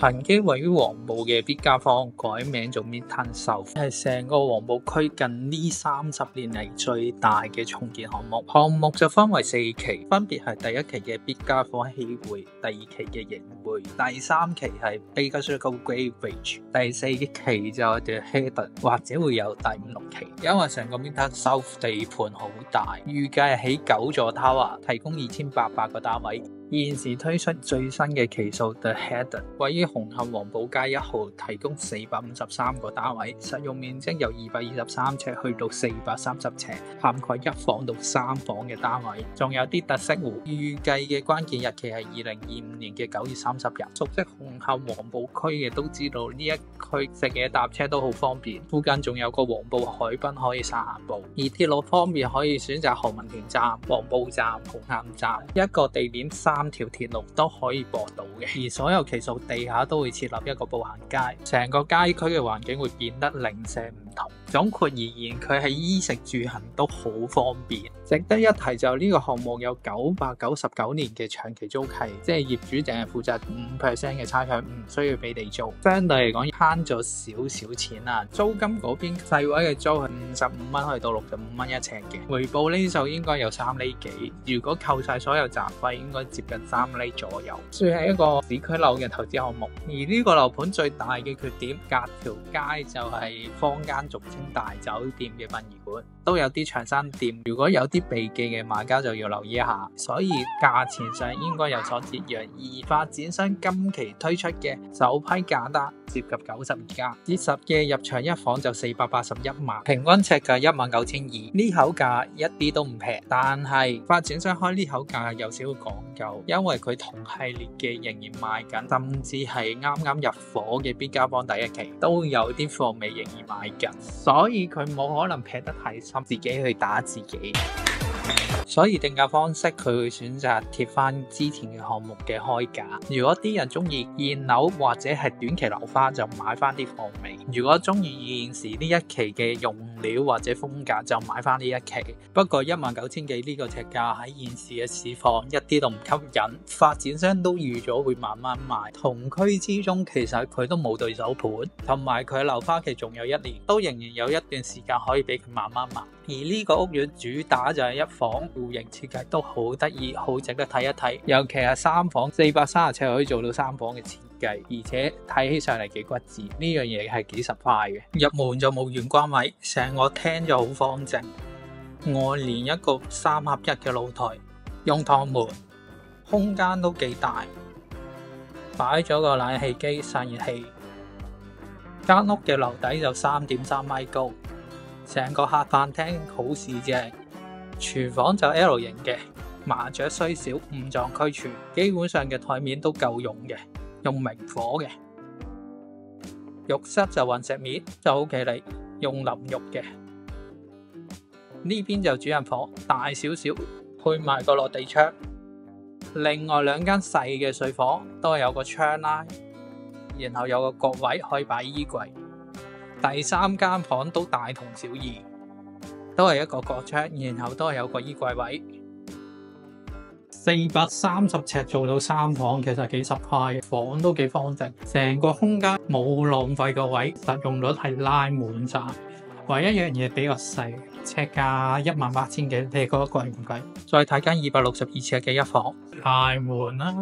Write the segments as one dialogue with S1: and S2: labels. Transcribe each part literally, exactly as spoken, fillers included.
S1: 曾經位於黃埔嘅必嘉坊改名做 Midtown South，係成個黃埔區近呢三十年嚟最大嘅重建項目。項目就分為四期，分別係第一期嘅必嘉坊禧匯，第二期嘅盈匯，第三期係 Bakersfield Grade Bridge， 第四期就係 The Head， 或者會有第五六期。因為成個 Midtown South 地盤好大，預計係起九座 Tower， 提供二千八百個單位。現時推出最新嘅期數 The Head， 位於紅磡黃埔街一號，提供四百五十三個單位，實用面積由二百二十三尺去到四百三十尺，涵蓋一房到三房嘅單位，仲有啲特色戶。預計嘅關鍵日期係二零二五年嘅九月三十日。熟悉紅磡黃埔區嘅都知道呢一區食嘢搭車都好方便，附近仲有個黃埔海濱可以散下步。而鐵路方面可以選擇何文田站、黃埔站、紅磡站，一個地點三條鐵路都可以駁到嘅。而所有期數地下都會設立一個步行街，成個街區嘅環境會變得零舍唔同。總括而言，佢喺衣食住行都好方便。值得一提就呢個項目有九百九十九年嘅長期租契，即係業主淨係負責五 percent 嘅差餉，唔需要俾地租。相對嚟講慳咗少少錢啦。租金嗰邊細位嘅租係五十五蚊去到六十五蚊一尺嘅，回報呢就應該有三厘幾。如果扣晒所有雜費，應該接近三厘左右。算係一個市區樓嘅投資項目。而呢個樓盤最大嘅缺點，隔條街就係坊間俗稱大酒店嘅殯儀館，都有啲長生店。如果有啲避忌嘅買家就要留意一下，所以價錢上應該有所折讓。而發展商今期推出嘅首批價單涉及九十二家，折實嘅入場一房就四百八十一萬，平均尺價一萬九千二，呢口價一啲都唔平。但係發展商開呢口價有少少講究，因為佢同系列嘅仍然賣緊，甚至係啱啱入伙嘅必嘉坊第一期都有啲貨尾仍然賣緊，所以佢冇可能劈得太深，自己去打自己。所以定價方式佢會選擇貼翻之前嘅項目嘅開價。如果啲人中意現樓或者係短期樓花，就買翻啲貨尾；如果中意現時呢一期嘅用料或者風格，就買翻呢一期。不過一萬九千幾呢個尺價喺現時嘅市況一啲都唔吸引，發展商都預咗會慢慢賣。同區之中其實佢都冇對手盤，同埋佢樓花期仲有一年，都仍然有一段時間可以俾佢慢慢賣。而呢個屋苑主打就係一房，戶型設計都好得意，好值得睇一睇。尤其係三房四百三十尺可以做到三房嘅設計，而且睇起上嚟幾骨子，呢樣嘢係幾實快嘅。入門就冇玄關位，成個廳就好方正，外連一個三合一嘅露台，用趟門，空間都幾大，擺咗個冷氣機散熱器。間屋嘅樓底就三點三米高。成個客飯廳好市正，廚房就 L 型嘅，麻雀雖小五臟俱全，基本上嘅台面都夠用嘅，用明火嘅。浴室就混石面，就好企理，用淋浴嘅。呢邊就主人房，大少少，配埋個落地窗。另外兩間細嘅睡房都係有個窗啦，然後有個角位可以擺衣櫃。第三間房都大同小異，都係一個角窗，然後都係有個衣櫃位。四百三十尺做到三房，其實幾實快，房都幾方正，成個空間冇浪費個位，實用率係拉滿晒。唯一一樣嘢比較細，尺價一萬八千幾，你覺得貴唔貴？再睇間二百六十二尺嘅一房，太悶啦。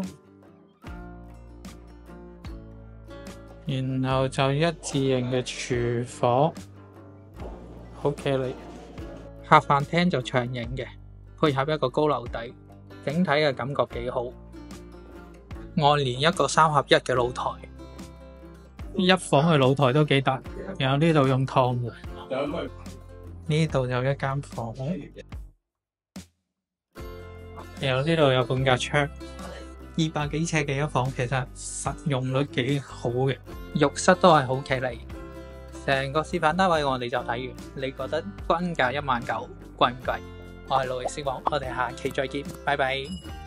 S1: 然後就一字形嘅廚房，好企理。客飯廳就長形嘅，配合一個高樓底，整體嘅感覺幾好。外連一個三合一嘅露台，一房嘅露台都幾大。然後呢度用趟門，呢度有一間房，然後呢度有半格窗。二百幾尺嘅一房，其實實用率幾好嘅，浴室都係好企理。成個示範單位我哋就睇完，你覺得均價一萬九貴唔貴？我係路易斯講，我哋下期再見，拜拜。